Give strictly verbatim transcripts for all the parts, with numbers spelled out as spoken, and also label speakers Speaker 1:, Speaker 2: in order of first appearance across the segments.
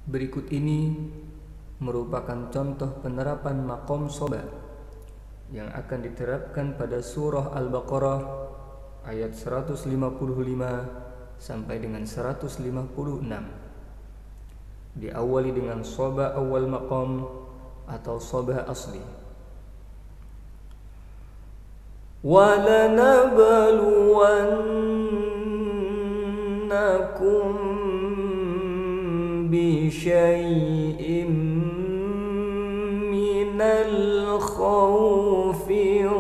Speaker 1: Berikut ini merupakan contoh penerapan maqam soba yang akan diterapkan pada surah Al-Baqarah ayat seratus lima puluh lima sampai dengan seratus lima puluh enam. Diawali dengan soba awal maqam atau soba asli. وَلَنَبْلُوَنَّكُمْ بِشَيْءٍ مِّنَ الْخَوْفِ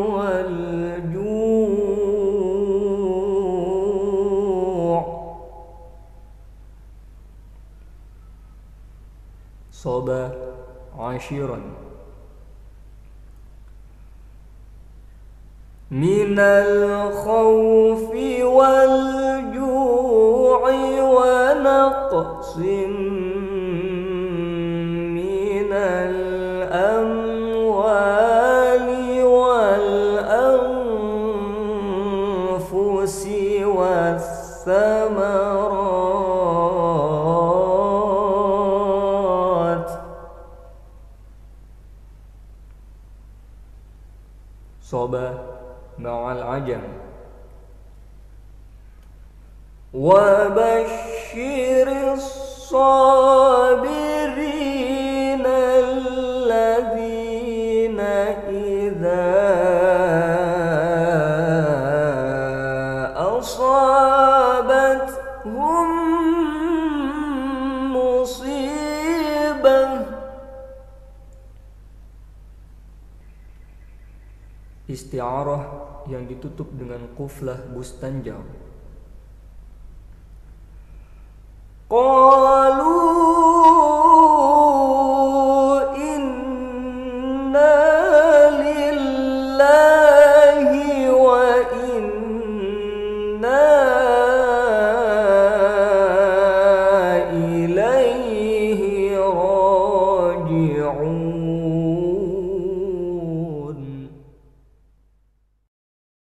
Speaker 1: وَالْجُوعِ. Soba ashiran. من الخوف والجوع ونقص من الأموال والأنفس والثمرات. صبا مع العجم. وبشر الصابرين الذين إذا أصابتهم مصيبة isti'arah yang ditutup dengan quflah bustanjau.